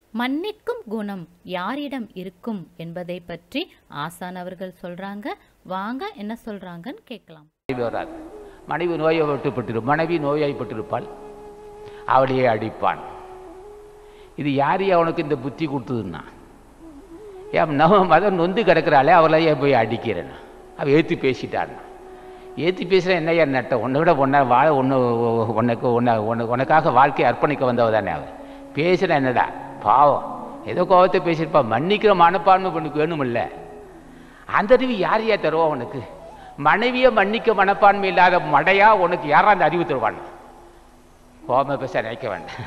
மன்னிக்கும் குணம் யாரிடம் இருக்கும் என்பதை பற்றி ஆசான் அவர்கள் சொல்றாங்க. வாங்க என்ன சொல்றாங்கன்னு கேட்கலாம். மனைவி மனைவி நோய்வாய்ப்பட்டிருப்பாள், அவளையே அடிப்பான். இது யாரையும் அவனுக்கு இந்த புத்தி கொடுத்ததுன்னா, ஏன் நம்ம மதம் நொந்து கிடக்கிறாளே அவளையே போய் அடிக்கிறேன். அவள் ஏற்றி பேசிட்டான்னா, ஏற்றி பேசுகிறேன் என்னையா நட்ட உன்னை விட உனக்காக வாழ்க்கையை அர்ப்பணிக்க வந்தவ தானே. அவன் பேசுகிறேன் என்னடா பாவம், ஏதோ கோபத்தை பேசியிருப்பா, மன்னிக்கிற மனப்பான்மை உனக்கு வேணுமில்ல. அந்த அறிவு யாரையா தருவா உனக்கு? மனைவியை மன்னிக்க மனப்பான்மை இல்லாத மடையா உனக்கு யாரா அந்த அறிவு தருவான்? கோபமாக பேச நினைக்க வேண்டாம்.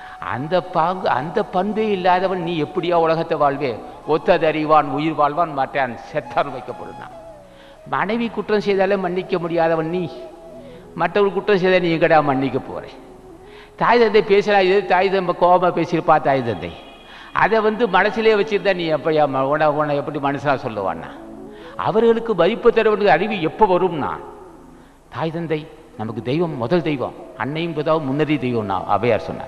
அந்த பண்பே இல்லாதவன் நீ எப்படியா உலகத்தை வாழ்வே? ஒத்தது அறிவான் உயிர் வாழ்வான், மாட்டான் செத்தார் வைக்கப்படுனான். மனைவி குற்றம் செய்தாலே மன்னிக்க முடியாதவன் நீ, மற்றவர்கள் குற்றம் செய்தால் நீ எங்கடா மன்னிக்க போகிறேன்? தாய் தந்தை பேசுகிறா, இது தாய் தந்தை கோபமாக பேசியிருப்பா தாய் தந்தை, அதை மனசிலே வச்சுருந்தா நீ எப்பயா உன்னை எப்படி மனசாக சொல்லுவான்னா? அவர்களுக்கு மதிப்பு தர வேண்டிய அறிவு எப்போ வரும்னா, தாய் தந்தை நமக்கு தெய்வம், முதல் தெய்வம், அன்னையும் பிதாவும் முன்னறி தெய்வம்னா அவையார் சொன்னார்.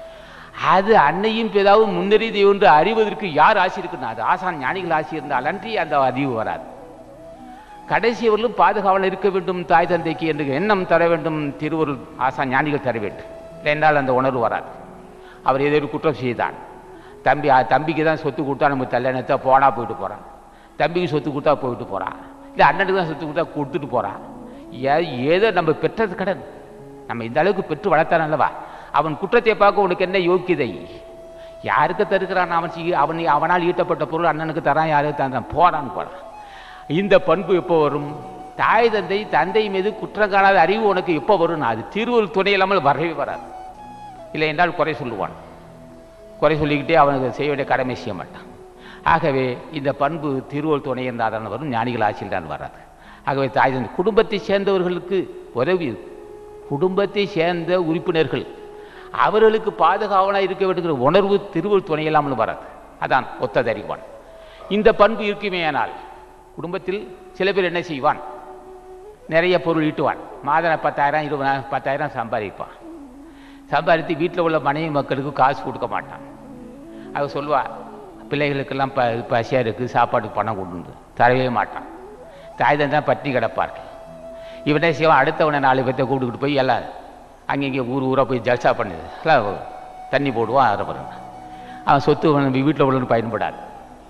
அது அன்னையும் பிதாவும் முன்னறி தெய்வம் என்று அறிவதற்கு யார் ஆசி இருக்குன்னா, அது ஆசான் ஞானிகள் ஆசி இருந்தால் அன்றி அந்த அறிவு வராது. கடைசியவர்களும் பாதுகாவல் இருக்க வேண்டும் தாய் தந்தைக்கு என்று எண்ணம் தர வேண்டும் திருவருள் ஆசான் ஞானிகள் தர வேண்டும். என்றால் அந்த உணர்வு வராது. அவர் ஏதோ ஒரு குற்றம் செய்தான், தம்பிக்கு தான் சொத்து கொடுத்தா நம்ம கல்யாணத்தை போனால் போயிட்டு போகிறான், தம்பிக்கு சொத்து கொடுத்தா போயிட்டு போகிறான், இல்லை அண்ணனுக்கு தான் சொத்து கொடுத்தா கொடுத்துட்டு போகிறான். ஏதோ நம்ம பெற்றது கடன், நம்ம இந்த அளவுக்கு பெற்று வளர்த்தான் அல்லவா? அவன் குற்றத்தை பார்க்க உனக்கு என்ன யோக்கியதை? யாருக்கு தருக்கிறான்? அவனால் ஈட்டப்பட்ட பொருள் அண்ணனுக்கு தரான், யாருக்கு தரான்? போறான்னு போகிறான். இந்த பண்பு எப்போ வரும்? தாய் தந்தை மீது குற்றம் காணாத அறிவு உனக்கு எப்போ வரும்? அது திருவருள் துணை இல்லாமல் வரவே வராது. இல்லை என்றால் குறை சொல்லுவான், குறை சொல்லிக்கிட்டே அவனுக்கு செய்ய வேண்டிய கடமை செய்ய மாட்டான். ஆகவே இந்த பண்பு திருவருள் துணை இருந்தால் தான் வரும், ஞானிகள் ஆட்சியில் தான் வராது. ஆகவே தாய் தந்தை குடும்பத்தை சேர்ந்தவர்களுக்கு உதவி, குடும்பத்தை சேர்ந்த உறுப்பினர்கள் அவர்களுக்கு பாதுகாவலாக இருக்க வேண்டுகிற உணர்வு திருவருள் துணை இல்லாமல் வராது. அதான் ஒத்ததறிவான். இந்த பண்பு இருக்குமேயானால் குடும்பத்தில் சில பேர் என்ன செய்வான்? நிறைய பொருள் ஈட்டுவான், மாதம் 10,000 20,000 10,000 சம்பாதிப்பான். சம்பாதித்து வீட்டில் உள்ள மனைவி மக்களுக்கு காசு கொடுக்க மாட்டான். அவ சொல்லுவா, பிள்ளைகளுக்கெல்லாம் பசியாக இருக்குது, சாப்பாட்டுக்கு பணம் கொண்டு தரவே மாட்டான். தாய் தான் பட்டி கிடப்பார்கள். இவனே செய்வான், அடுத்தவனை 4 பேர்த்த கூப்பிட்டுக்கிட்டு போய் எல்லாம் அங்கங்கே ஊராக போய் ஜல்சா பண்ணுது, எல்லாம் தண்ணி போடுவான். அவன் சொத்து வீட்டில் உள்ளவனுக்கு பயன்படாது.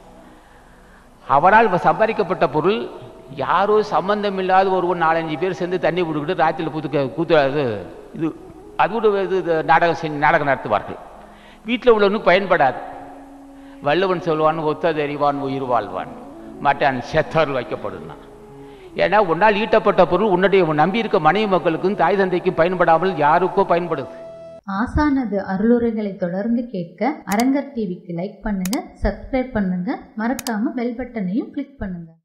அவனால் சம்பாதிக்கப்பட்ட பொருள் யாரோ சம்பந்தம் இல்லாத ஒருவன் 4-5 பேர் சேர்ந்து தண்ணி போட்டுக்கிட்டு ராத்திரியில் கூத்து இது நாடகம் நடத்துவார்கள். வீட்டில் உள்ளவனுக்கு பயன்படாது. வள்ளுவன் சொல்வான், ஒத்தது அறிவான் உயிர் வாழ்வான், மாட்டான் செத்தார் வைக்கப்படுனா. ஏன்னா உன்னால் ஈட்டப்பட்ட பொருள் உன்னுடைய நம்பி இருக்க மனைவி மக்களுக்கும் தாய் தந்தைக்கும் பயன்படாமல் யாருக்கோ பயன்படுது. ஆசானது அருளுரைகளை தொடர்ந்து கேட்க அரங்கர் டிவிக்கு லைக் பண்ணுங்க, சப்ஸ்கிரைப் பண்ணுங்க, மறக்காம பெல் பட்டனையும் கிளிக் பண்ணுங்க.